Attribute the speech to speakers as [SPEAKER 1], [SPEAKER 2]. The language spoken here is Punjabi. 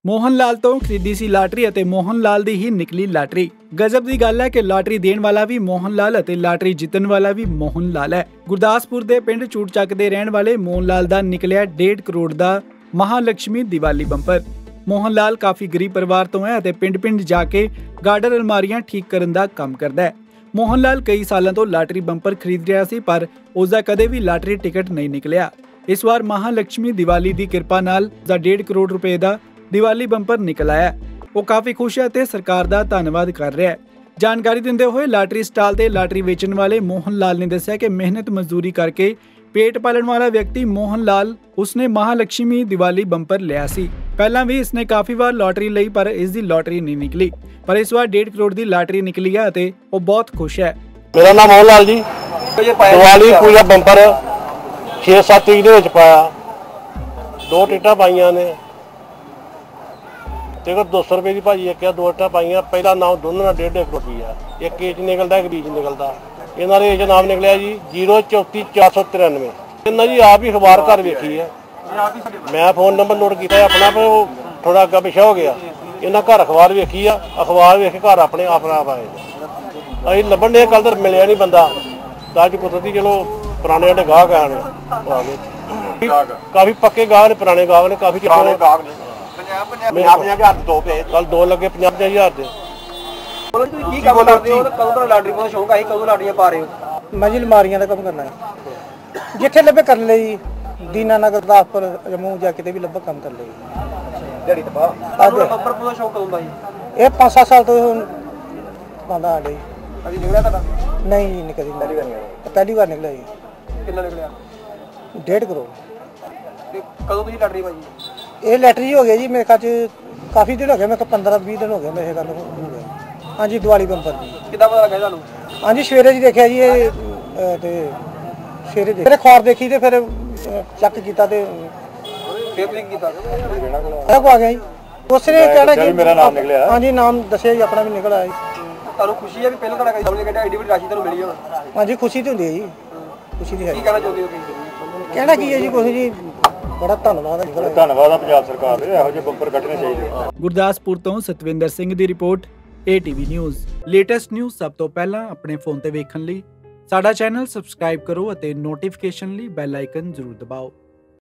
[SPEAKER 1] ਮੋਹਨ ਲਾਲ ਤੋਂ ਖਰੀਦੀ ਸੀ ਲਾਟਰੀ ਅਤੇ ਮੋਹਨ ਲਾਲ ਦੀ ਹੀ ਨਿਕਲੀ ਲਾਟਰੀ। ਗਜ਼ਬ ਦੀ ਗੱਲ ਹੈ ਕਿ ਲਾਟਰੀ ਦੇਣ ਵਾਲਾ ਵੀ ਮੋਹਨ ਲਾਲ ਅਤੇ ਲਾਟਰੀ ਜਿੱਤਣ ਵਾਲਾ ਵੀ ਮੋਹਨ ਲਾਲ ਹੈ। ਗੁਰਦਾਸਪੁਰ ਦੇ ਪਿੰਡ ਚੂੜਚੱਕ ਦੇ ਰਹਿਣ ਵਾਲੇ ਮੋਹਨ ਲਾਲ ਦਾ ਨਿਕਲਿਆ 1.5 ਕਰੋੜ ਦਾ ਮਹਾਲਕਸ਼ਮੀ ਦੀਵਾਲੀ ਬੰਪਰ। ਮੋਹਨ ਲਾਲ ਕਾਫੀ ਗਰੀਬ ਪਰਿਵਾਰ ਤੋਂ ਹੈ ਅਤੇ ਪਿੰਡ-ਪਿੰਡ ਜਾ ਕੇ ਗਾਰਡਨ ਅਲਮਾਰੀਆਂ ਠੀਕ ਕਰਨ ਦਾ ਕੰਮ ਕਰਦਾ ਹੈ। ਮੋਹਨ ਲਾਲ ਕਈ ਸਾਲਾਂ ਤੋਂ ਲਾਟਰੀ ਬੰਪਰ ਖਰੀਦ ਰਿਹਾ ਸੀ, ਪਰ ਉਸ ਦਾ ਕਦੇ ਵੀ ਲਾਟਰੀ ਟਿਕਟ ਨਹੀਂ ਨਿਕਲਿਆ। ਇਸ ਵਾਰ ਮਹਾਲਕਸ਼ਮੀ ਦੀਵਾਲੀ ਦੀ ਕਿਰਪਾ ਨਾਲ 1.5 ਕਰੋੜ ਰੁਪਏ ਦਾ ਦੀਵਾਲੀ ਬੰਪਰ ਨਿਕਲ ਆਇਆ। ਉਹ ਕਾਫੀ ਖੁਸ਼ ਹੈ ਤੇ ਸਰਕਾਰ ਦਾ ਧੰਨਵਾਦ ਕਰ ਰਿਹਾ ਹੈ। ਜਾਣਕਾਰੀ ਦਿੰਦੇ ਹੋਏ ਲਾਟਰੀ ਸਟਾਲ ਤੇ ਲਾਟਰੀ ਵੇਚਣ ਵਾਲੇ ਮੋਹਨ ਲਾਲ ਨੇ ਦੱਸਿਆ ਕਿ ਮਿਹਨਤ ਮਜ਼ਦੂਰੀ ਕਰਕੇ पेट पालन वाला व्यक्ति मोहन लाल उसने महालक्ष्मी दिवाली बंपर लिया सी। पहला भी इसने काफी बार लॉटरी ली पर इसकी लॉटरी नहीं निकली, पर इस बार 1.5 करोड़ की लॉटरी निकली है ते वो बहुत खुश है।
[SPEAKER 2] मेरा नाम मोहन लाल जी। दिवाली पूजा बंपर 6-7 तरीक ਦੇ ਵਿੱਚ ਪਾਇਆ। 2 ਟਿਕਟਾਂ ਪਾਈਆਂ ਨੇ ਤੇ 200 ਰੁਪਏ ਦੀ ਭਾਜੀ ਇੱਕ 2 ਟਿਕਟਾਂ ਪਾਈਆਂ। ਪਹਿਲਾ ਨਾਮ ਦੋਨਾਂ ਦਾ 1.5 ਕਰੋੜ ਰੁਪਈਆ, ਇੱਕ ਏ ਚ ਨਿਕਲਦਾ ਇੱਕ ਬੀ ਚ ਨਿਕਲਦਾ। ਇਹਨਾਂ ਦੇ ਇਹ ਨਾਮ ਨਿਕਲਿਆ ਜੀ 034493। ਇਹਨਾਂ ਜੀ ਆਪ ਹੀ ਅਖਬਾਰ ਘਰ ਵੇਖੀ ਹੈ, ਮੈਂ ਫੋਨ ਨੰਬਰ ਨੋਟ ਕੀਤਾ ਆਪਣਾ, ਪਰ ਉਹ ਥੋੜਾ ਅੱਗਾ ਪਿਛਾ ਹੋ ਗਿਆ। ਇਹਨਾਂ ਘਰ ਅਖਬਾਰ ਵੇਖੀ ਆ, ਅਖਬਾਰ ਵੇਖ ਕੇ ਘਰ ਆਪਣੇ ਆਪ ਆਏ। ਅਸੀਂ ਲੱਭਣ ਦੇ ਕੱਲ ਤੱਕ ਮਿਲਿਆ ਨਹੀਂ ਬੰਦਾ। ਤਾਂ ਅੱਜ ਕੁਦਰਤੀ ਚਲੋ ਪੁਰਾਣੇ ਜਿਹੜੇ ਗਾਹਕ ਆਣੇ ਆ ਗਏ, ਕਾਫੀ ਪੱਕੇ ਗਾਹਕ ਨੇ, ਪੁਰਾਣੇ ਗਾਹਕ ਨੇ, ਕਾਫੀ ਚਿਰਾਂ ਦੇ ਗਾਹਕ ਨੇ। 50,000 ਦੋ ਪਏ ਕੱਲ 2 ਲੱਗੇ 50,000 ਦੇ।
[SPEAKER 3] ਕੀ ਕੰਮ ਕਰਦੇ ਹੋ? ਕਦੋਂ ਤੋਂ ਲਾਟਰੀ ਪਾਉਣ ਦਾ ਸ਼ੌਂਕ ਹੈ? ਕਦੋਂ ਲਾਟਰੀਆਂ ਪਾ ਰਹੇ ਹੋ?
[SPEAKER 4] ਮੈਂ ਜੀ ਅਲਮਾਰੀਆਂ ਦਾ ਕੰਮ ਕਰਨਾ ਹੈ। ਜਿੱਥੇ ਲੱਭੇ ਕਰ ਲਈ, ਦੀਨਾ ਨਗਰ ਗੁਰਦਾਸਪੁਰ ਜੰਮੂ ਜਾ ਕਿਤੇ ਵੀ ਲੱਭਾ ਕੰਮ ਕਰ ਲਈ।
[SPEAKER 3] ਦਿਹਾੜੀ ਤੇ ਬਾਹਰ ਬੰਪਰ ਪਾਉਣ ਦਾ ਸ਼ੌਂਕ ਕਦੋਂ ਦਾ ਜੀ?
[SPEAKER 4] ਇਹ 5-7 ਸਾਲ ਤੋਂ ਬੰਦਾ ਆ ਗਈ।
[SPEAKER 3] ਅਜੀ ਨਿਕਲਿਆ ਤੁਹਾਡਾ?
[SPEAKER 4] ਨਹੀਂ ਜੀ ਨਿਕਲੀ ਪਹਿਲੀ ਵਾਰ ਨਿਕਲਿਆ ਜੀ।
[SPEAKER 3] ਕਿੰਨਾ ਨਿਕਲਿਆ?
[SPEAKER 4] 1.5 ਕਰੋੜ।
[SPEAKER 3] ਤੇ ਕਦੋਂ ਤੁਸੀਂ ਲਾਟਰੀ ਪਾਈ?
[SPEAKER 4] ਇਹ ਲੈਟਰੀ ਹੋ ਗਿਆ ਜੀ ਮੇਰੇ ਖਿਆਲ ਚ ਕਾਫੀ ਦਿਨ ਹੋ ਗਏ, ਮੈਂ 15-20 ਦਿਨ ਹੋ ਗਏ ਮੇਰੇ ਗੱਲ ਹੋ ਗਿਆ। ਹਾਂਜੀ ਦਿਵਾਲੀ ਬੰਪਰ ਦੀ।
[SPEAKER 3] ਕਿੱਦਾਂ ਪਤਾ ਲੱਗਾ ਤੁਹਾਨੂੰ?
[SPEAKER 4] ਹਾਂਜੀ ਸਵੇਰੇ ਜੀ ਦੇਖਿਆ ਜੀ ਇਹ ਤੇ ਸਵੇਰੇ ਦੇਖੇ ਖੌਰ ਦੇਖੀ ਤੇ ਫਿਰ ਚੈੱਕ ਕੀਤਾ ਤੇ
[SPEAKER 3] ਫੇਰ ਤੁਸੀਂ ਕੀਤਾ?
[SPEAKER 4] ਇਹ ਕੋ ਆ ਗਿਆ ਜੀ। ਉਸਨੇ ਕਹਿਣਾ ਕਿ ਮੇਰਾ ਨਾਮ ਨਿਕਲਿਆ। ਹਾਂਜੀ ਨਾਮ ਦੱਸਿਆ ਜੀ, ਆਪਣਾ ਵੀ ਨਿਕਲ ਆਇਆ ਜੀ।
[SPEAKER 3] ਤੁਹਾਨੂੰ ਖੁਸ਼ੀ ਹੈ ਵੀ ਪਹਿਲਾਂ ਤੁਹਾਡਾ ਸਾਹਮਣੇ ਕਿਹੜਾ ਐਡੀ ਵੱਡੀ ਰਾਸ਼ੀ ਤੁਹਾਨੂੰ ਮਿਲੀ ਹੋਣਾ?
[SPEAKER 4] ਹਾਂਜੀ ਖੁਸ਼ੀ ਤੇ ਹੁੰਦੀ ਹੈ ਜੀ, ਖੁਸ਼ੀ ਦੀ ਹੈ।
[SPEAKER 3] ਕੀ ਕਹਿਣਾ ਚਾਹੁੰਦੇ ਹੋ ਤੁਸੀਂ?
[SPEAKER 4] ਕਹਿਣਾ ਕੀ ਹੈ ਜੀ, ਕੁਛ ਜੀ ਬੜਾ ਧੰਨਵਾਦ ਹੈ।
[SPEAKER 2] ਧੰਨਵਾਦ ਆ ਪੰਜਾਬ ਸਰਕਾਰ ਦੇ, ਇਹੋ ਜਿਹੇ ਬੰਪਰ ਕੱਢਣੇ ਚਾਹੀਦੇ।
[SPEAKER 1] ਗੁਰਦਾਸਪੁਰ ਤੋਂ ਸਤਵਿੰਦਰ ਸਿੰਘ ਦੀ report, ATV news. Latest news ਸਭ ਤੋਂ ਪਹਿਲਾਂ ਆਪਣੇ ਫੋਨ ਤੇ ਵੇਖਣ ਲਈ ਸਾਡਾ ਚੈਨਲ ਸਬਸਕ੍ਰਾਈਬ ਕਰੋ ਅਤੇ ਨੋਟੀਫਿਕੇਸ਼ਨ ਲਈ ਬੈਲ ਆਈਕਨ ਜ਼ਰੂਰ ਦਬਾਓ।